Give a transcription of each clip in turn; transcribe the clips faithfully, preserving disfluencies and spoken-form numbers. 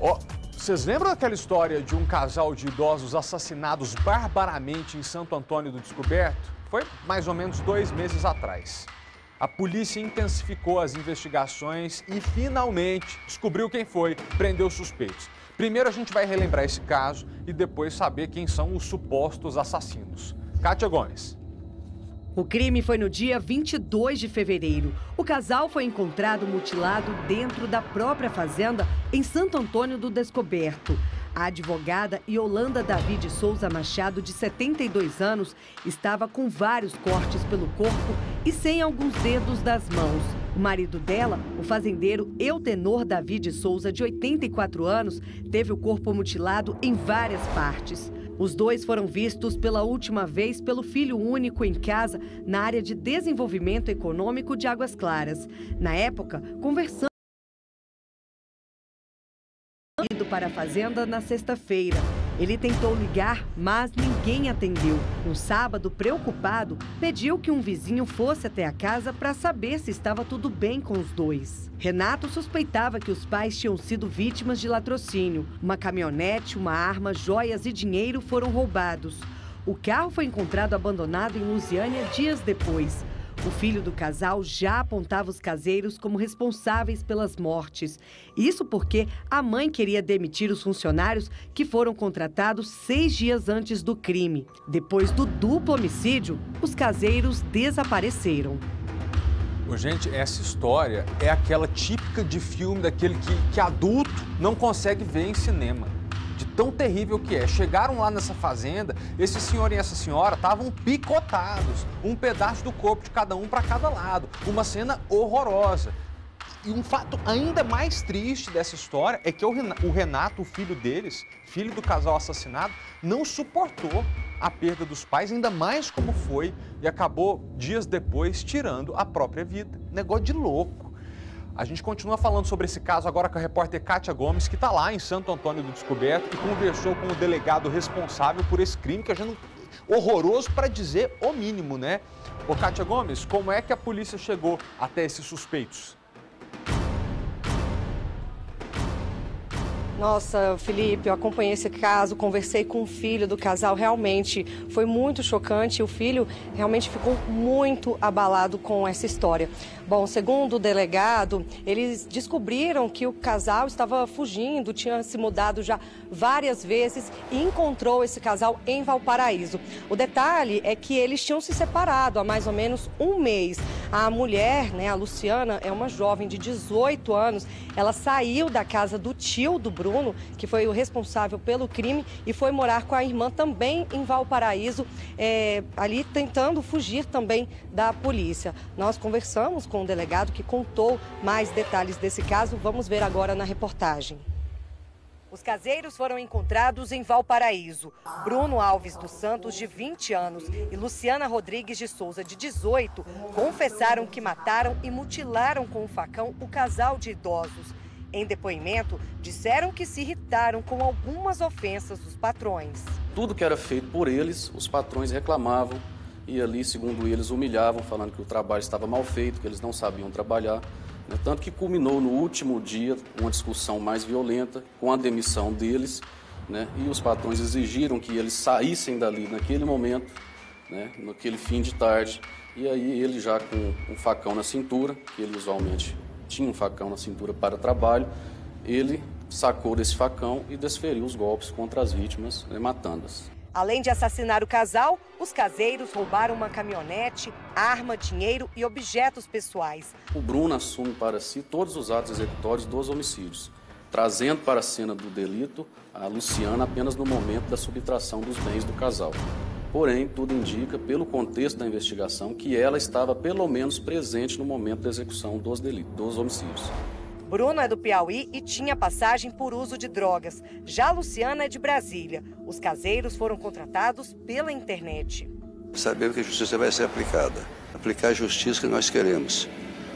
Ó, vocês lembram daquela história de um casal de idosos assassinados barbaramente em Santo Antônio do Descoberto? Foi mais ou menos dois meses atrás. A polícia intensificou as investigações e finalmente descobriu quem foi, prendeu os suspeitos. Primeiro a gente vai relembrar esse caso e depois saber quem são os supostos assassinos. Kátia Gomes. O crime foi no dia vinte e dois de fevereiro. O casal foi encontrado mutilado dentro da própria fazenda em Santo Antônio do Descoberto. A advogada Yolanda Davi de Souza Machado, de setenta e dois anos, estava com vários cortes pelo corpo e sem alguns dedos das mãos. O marido dela, o fazendeiro Eutenor Davi de Souza, de oitenta e quatro anos, teve o corpo mutilado em várias partes. Os dois foram vistos pela última vez pelo filho único em casa na área de desenvolvimento econômico de Águas Claras. Na época, conversando ido para a fazenda na sexta-feira. Ele tentou ligar, mas ninguém atendeu. No sábado, preocupado, pediu que um vizinho fosse até a casa para saber se estava tudo bem com os dois. Renato suspeitava que os pais tinham sido vítimas de latrocínio. Uma caminhonete, uma arma, joias e dinheiro foram roubados. O carro foi encontrado abandonado em Lusiânia dias depois. O filho do casal já apontava os caseiros como responsáveis pelas mortes. Isso porque a mãe queria demitir os funcionários que foram contratados seis dias antes do crime. Depois do duplo homicídio, os caseiros desapareceram. Gente, essa história é aquela típica de filme daquele que, que adulto não consegue ver em cinema. De tão terrível que é. Chegaram lá nessa fazenda, esse senhor e essa senhora estavam picotados, um pedaço do corpo de cada um para cada lado, uma cena horrorosa. E um fato ainda mais triste dessa história é que o Renato, o filho deles, filho do casal assassinado, não suportou a perda dos pais, ainda mais como foi, e acabou dias depois tirando a própria vida. Negócio de louco. A gente continua falando sobre esse caso agora com a repórter Kátia Gomes, que está lá em Santo Antônio do Descoberto e conversou com o delegado responsável por esse crime, que é horroroso para dizer o mínimo, né? Ô, Kátia Gomes, como é que a polícia chegou até esses suspeitos? Nossa, Felipe, eu acompanhei esse caso, conversei com o filho do casal, realmente foi muito chocante. O filho realmente ficou muito abalado com essa história. Bom, segundo o delegado, eles descobriram que o casal estava fugindo, tinha se mudado já várias vezes e encontrou esse casal em Valparaíso. O detalhe é que eles tinham se separado há mais ou menos um mês. A mulher, né, a Luciana, é uma jovem de dezoito anos. Ela saiu da casa do tio do Bruno, que foi o responsável pelo crime, e foi morar com a irmã também em Valparaíso, é, ali tentando fugir também da polícia. Nós conversamos com o delegado que contou mais detalhes desse caso. Vamos ver agora na reportagem. Os caseiros foram encontrados em Valparaíso. Bruno Alves dos Santos, de vinte anos, e Luciana Rodrigues de Souza, de dezoito, confessaram que mataram e mutilaram com um facão o casal de idosos. Em depoimento, disseram que se irritaram com algumas ofensas dos patrões. Tudo que era feito por eles, os patrões reclamavam e ali, segundo eles, humilhavam, falando que o trabalho estava mal feito, que eles não sabiam trabalhar. Tanto que culminou no último dia uma discussão mais violenta, com a demissão deles, né? E os patrões exigiram que eles saíssem dali naquele momento, né? Naquele fim de tarde. E aí ele já com um facão na cintura, que ele usualmente tinha um facão na cintura para trabalho, ele sacou desse facão e desferiu os golpes contra as vítimas, né, matando-as. Além de assassinar o casal, os caseiros roubaram uma caminhonete, arma, dinheiro e objetos pessoais. O Bruno assume para si todos os atos executórios dos homicídios, trazendo para a cena do delito a Luciana apenas no momento da subtração dos bens do casal. Porém, tudo indica, pelo contexto da investigação, que ela estava pelo menos presente no momento da execução dos delitos, dos homicídios. Bruno é do Piauí e tinha passagem por uso de drogas. Já Luciana é de Brasília. Os caseiros foram contratados pela internet. Sabemos que a justiça vai ser aplicada. Aplicar a justiça que nós queremos.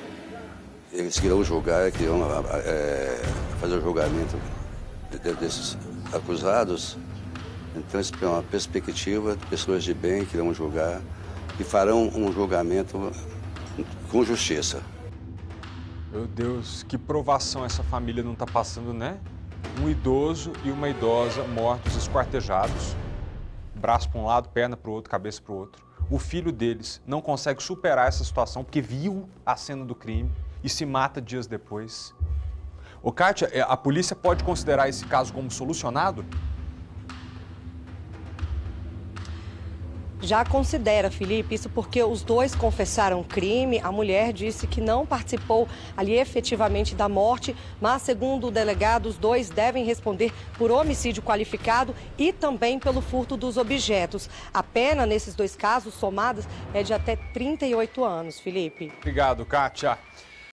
Eles irão julgar, que irão é, fazer o julgamento desses acusados. Então, isso é uma perspectiva de pessoas de bem que irão julgar e farão um julgamento com justiça. Meu Deus, que provação essa família não está passando, né? um idoso e uma idosa mortos esquartejados, braço para um lado, perna para o outro, cabeça para o outro. O filho deles não consegue superar essa situação porque viu a cena do crime e se mata dias depois. Ô, Kátia, a polícia pode considerar esse caso como solucionado? Já considera, Felipe, isso porque os dois confessaram o crime. A mulher disse que não participou ali efetivamente da morte, mas, segundo o delegado, os dois devem responder por homicídio qualificado e também pelo furto dos objetos. A pena nesses dois casos somadas é de até trinta e oito anos, Felipe. Obrigado, Kátia.